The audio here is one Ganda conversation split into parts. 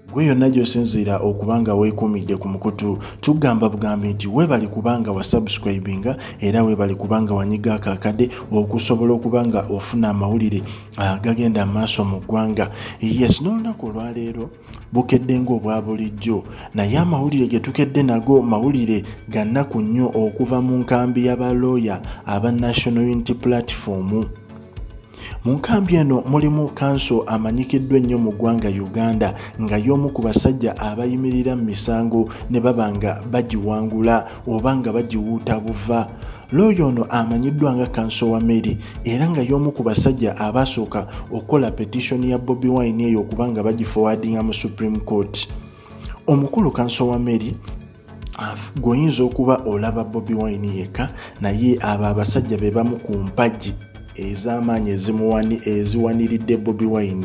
gwe yonna gy'osinziira okubanga weekuumidde ku mukutu tugamba bugambi nti weebali kubanga wasubscribinga era weebali kubanga wanyiga akakadde okusobola okubanga ofuna amawulire agagenda maaso mu ggwanga. Yes, n'olunaku olwaleero bukedde ng'obwa bulijjo naye amawulire ge tukedde nago mawulire ga nnaku nnyo okuva mu nkambi y'abalooya aba National Unity Platform. Mu nkambi eno mulimu kanso amanyikiddwa ennyo mu ggwanga Uganda nga y'omu ku basajja abayimirira mu misango ne baba nga bagiwangula oba nga bagiwuuta buva. Looyo ono amanyiddwa nga kanso wa Mary era nga y'omu ku basajja abasooka okukola petition ya Bobi Wine eyo okuba nga bagiforwardinga mu Supreme Court. Omukulu kanso wa Mary goyinza okuba olaba Bobi Wine yekka naye abo abasajja be bamu ku mpagi ez'amaanyi eziwaniridde Bobi Wine.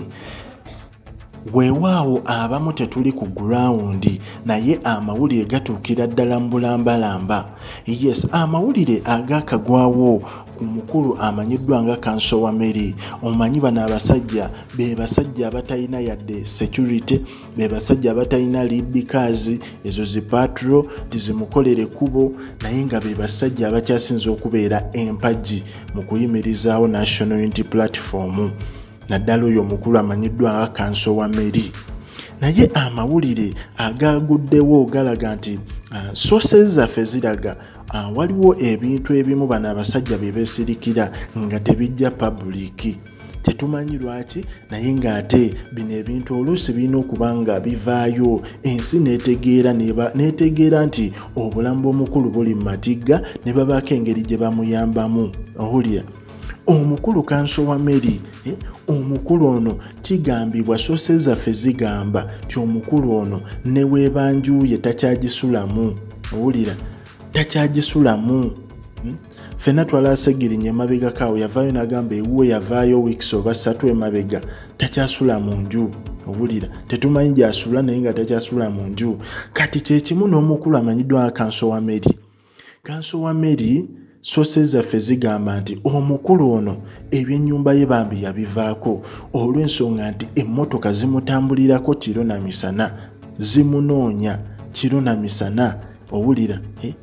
Weewaawo abamu tetuli ku ground naye amawulire gatuukira ddala mu bulambalamba. Yes, amawulire agakagwawo ku mukulu amanyiddwa nga kanso wa Mary. Omanyi bano abasajja be basajja abatalina yadde security, be basajja abatalina lead cars ezo zi patrol tizimukolere kubo naye nga be basajja abakyasinze okubeera empagi mu kuyimirizaawo National Unity Platform. Naddala oyo omukulu amanyiddwa nga kanso wa Mary. Naye amawulire agaguddewo galaga nti sources zaffe ziraga waliwo ebintu ebimu bano abasajja bye beesirikira nga tebijja public. Tetumanyi lwaki naye ng'ate bino ebintu oluusi birina okuba nga bivaayo ensi netegeera nti obulamu bw'omukulu buli mu matigga ne babaako engeri gye bamuyambamu. Owulira omukulu kanso wa Mary omukulu ono kigambibwa sources zaffe zigamba nti omukulu ono ne weebanjuye takyagisulamu. Owulira takyagisulamu. Fena twalasegirinya emabega kaawo yavaayo n'agamba ewuwe yavaayo weeks oba 3 emabega takyasula mu nju. Owulira tetumanyi gy'asula naye nga takyasula mu nju. Kati kyekimu n'omukulu amanyiddwa nga kanso wa Mary. Kanso wa Mary sources zaffe zigamba nti omukulu ono ebyennyumba ye bambi yabivaako olw'ensonga nti emmotoka zimutambulirako kiro na misana, zimunoonya kiro na misana. Owulira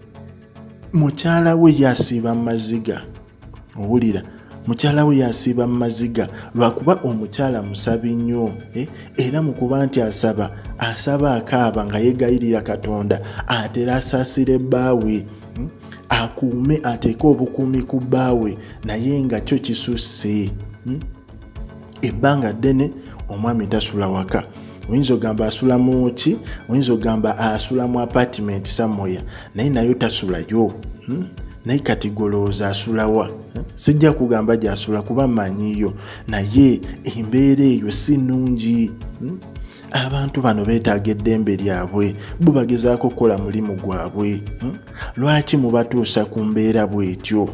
mukyala we yasiiba mu maziga. Owulira mukyala we yasiiba mu maziga lwakuba omukyala musabi nnyo era mu kuba nti asaba akaaba nga yegayirira Katonda atera asaasira ebbaawe akuume ateeke obukuumi ku bbaawe naye nga kyo kisusse. Ebbanga ddene omwami tasula waka. Oyinza ogamba asula mu ki, oyinza ogamba asula mu apartment somewhere naye nayo tasulayo. Naye kati golooza asulawa. Sijja kugamba gy'asula kuba mmanyiyo naye embeera eyo si nnungi. Abantu bano beetaaga eddembe lyabwe bo bagezaako kukola mulimu gwabwe. Lwaki mubatuusa ku mbeera bw'etyo?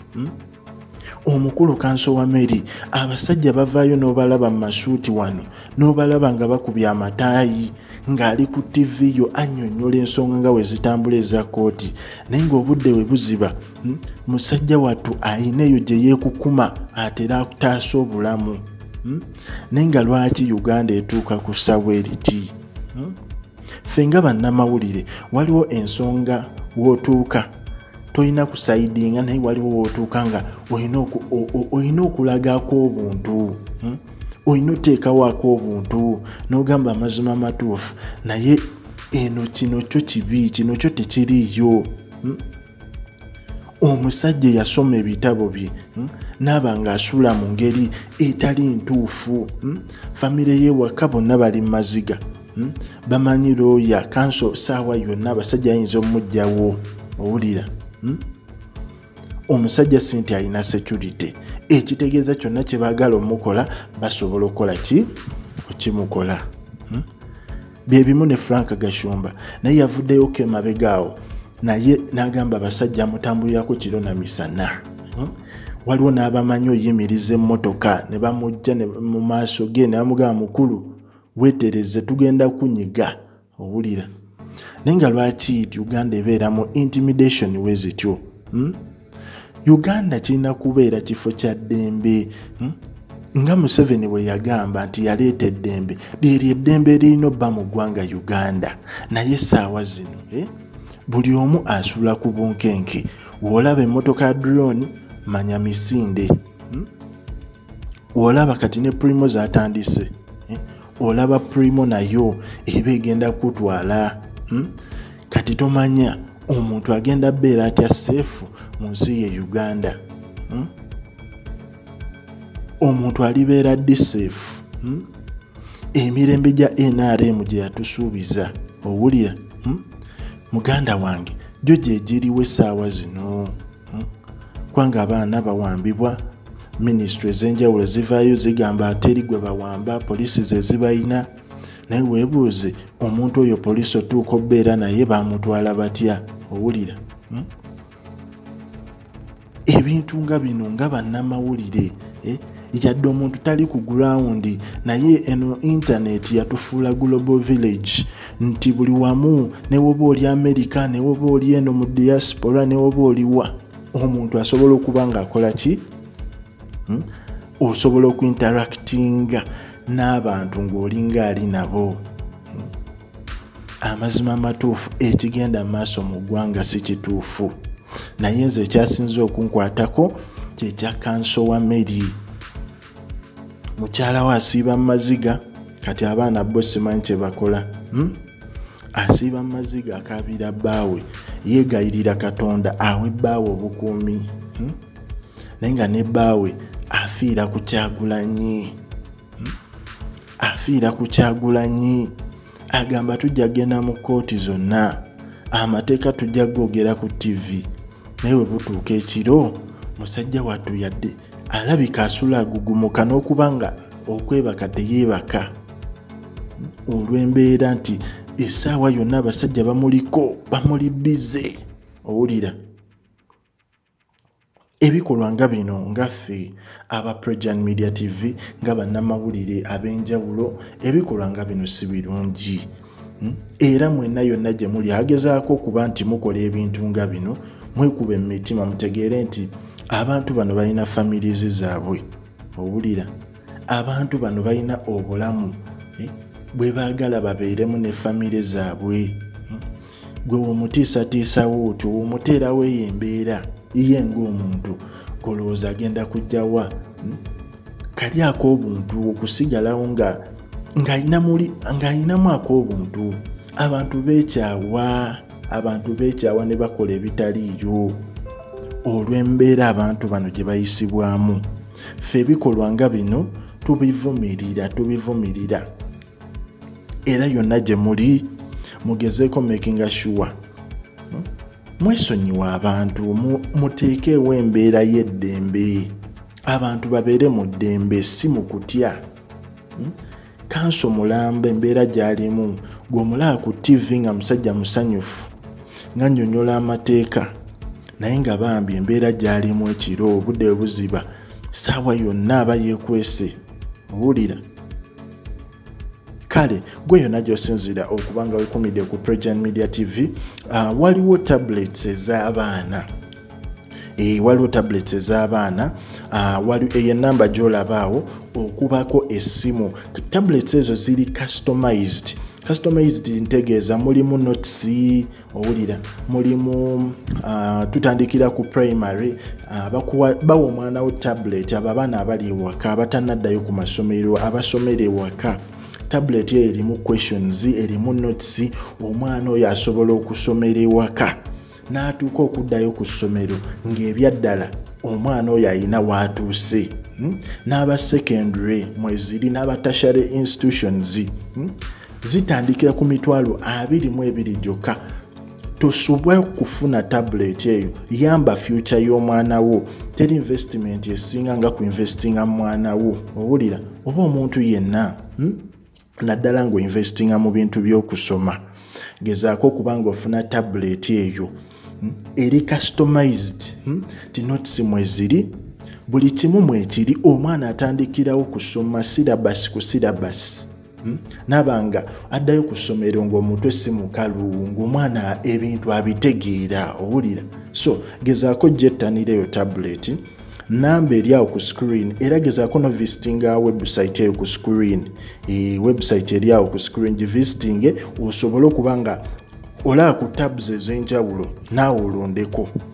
Omukulu kanso wa Mary abasajja bavaayo n'obalaba mu masuuti wano n'obalaba nga bakubya amataayi ng'ali ku TV yo annyonnyola ensonga nga we zitambula eza kooti naye ng'obudde we buziba musajja wattu ayina eyo gye yeekukuma atera akutaasa obulamu. Naye nga lwaki Uganda etuuka ku ssawa eriti? Ffe nga bannamawulire waliwo ensonga w'otuuka toyina kusaidinga naye waliwo w'otuuka nga oyina okulagako obuntu. Oyina oteekawaako obuntu n'ogamba amazima amatuufu naye eno kino kyo kibi, kino kyo tekiriiyo. Omusajja yasoma ebitabo bye n'aba ng'asula mu ngeri etali ntuufu. Famire ye waka bonna bali mu maziga. Bamanyi looya kanso saawa yonna abasajja ayinza omujjawo. Owulira omusajja si nti alina security. Ekitegeeza kyonna kye baagala omukola basobola okukola ki okimukola. Bye bimu ne Frank Gashumba naye yavuddeyo ke mabegaawo naye n'agamba abasajja mutambulirako kiro na misana. Waliwo n'abamanyi oyimiriza emmotoka ne bamujja mu maaso ge ne bamugamba mukulu weetereze tugenda kunyiga. Owulira naye nga lwaki Uganda ebeeramu intimidation we zityo? Uganda kirina kubeera kifo kya ddembe. nga Museveni bwe yagamba nti yaleeta eddembe lyeri eddembe erina obba mu ggwanga Uganda naye essaawa zino buli omu asula ku bunkenke w'olaba emmotoka ya drone manya misinde w'olaba kati ne Primo zatandise olaba Primo nayo eba egenda kutwala kati tomanya omuntu agenda beera atya seefu mu nsi ye Uganda omuntu alibeera ddi seefu emirembe gya NRM gye yatusuubiza owulira muganda wange gyo gye giriwo essaawa zino kwanga abaana bawambibwa ministry ez'enjawulo zivaayo zigamba ate eri gwe bawamba poliisi ze zibayina naye weebuuze omuntu oyo poliisi otuuka obbeera naye bamutwala batya owulira ebintu nga bino nga bannamawulire yadde omuntu tali ku gurawundi naye eno internet yatufuula global village nti buli wamu ne woba oli America ne woba oli eno mu diaspora ne woba oliwa omuntu asobola okuba ng'akola ki osobola okuinteractinga n'abantu ng'olinga ali nabo amazima amatuufu ekigenda maaso mu ggwanga si kituufu naye nze ekyasinze okunkwatako kyekya kanso wa Mary mukyala we asiiba mu maziga kati abaana bo simanyi kye bakola asiiba mu maziga akaabira bbaawe yeegayirira Katonda awe bbaawe obukuumi naye nga ne bbaawe afiira ku Kyagulanyi agamba tujja genda mu kooti zonna amateeka tujja googera ku TV naye bwe butuuka ekiro musajja wattu yadde alabika asula agugumuka n'okubanga okwebaka teyeebaka olw'embeera nti essaawa yonna abasajja bamuli bize owulira ebikolwa nga bino ngaffe aba President Media TV nga bannamawulire ab'enjawulo ebikolwa nga bino si birungi era mwenna yonna gye muli agezaako okuba nti mukola ebintu nga bino mwekuba emitima mutegeere nti abantu bano balina families zaabwe owulira abantu bano balina obulamu bwe baagala babeeremu ne famire zaabwe gwe womutiisatiisawo otyo womuteerawo eyo embeera iye ng'omuntu kolowooza agenda kujjawa kali ak'obuntu okusigalawo ng'ayinamu ak'obuntu abantu beekyawa ne bakola ebitaliiyo olw'embeera abantu bano gye bayisibwamu ffe ebikolwa nga bino tubivumirira era yonna gye muli mugezeeko making sure mwesonyiwa abantu muteekeewo embeera y'eddembe abantu babeere mu ddembe si mu kutya kanso mulamba embeera gy'alimu gw'omulaba ku TV nga musajja musanyufu nga nnyonnyola amateeka naye nga bambi embeera gy'alimu ekiro obudde buziba saawa yonna aba yeekwese owulira kale gwe yonna gy'osinzira okubanga wekumidde ku President Media TV waliwo tablets ez'abaana waliwo enamba gy'olabaawo okubako essimu tablets ezo ziri customized ntegeeza mulimu notes owulira mulimu tutandikira ku primary bawa omwana wo tablet abo abaana abali ewaka abatanaddayo ku masomero abasomera ewaka tablet erimu questions erimu notes omwana oyo asobola okusomera ewaka n'atuuka okuddayo ku ssomero ng'ebyaddala omwana oyo alina w'atuuse n'aba secondary mweziri n'aba tertiary institutions zitandikira ku mitwalo 22 gyokka tosobwa kufuna tablet eyo yamba future y'omwana wo teri investment esinga nga ku investinga mwana wo owulira oba omuntu yenna naddala ngo investinga mu bintu by'okusoma gezaako kubanga ofuna tablet eyo eri customized notes mweziri buli kimu mwekiri omwana atandikirawo kusoma syllabus ku syllabus nabanga addayo ku ssomero ng'omutwe si mukalu ng'omwana ebintu abitegeera owulira so gezaako jettanira eyo tablet namba eri awo ku screen era gezaako no visitinga website eyo ku screen. Website eri awo ku screen givisitinge osobole okuba nga olaba ku tabs ez'enjawulo naawe olondeko.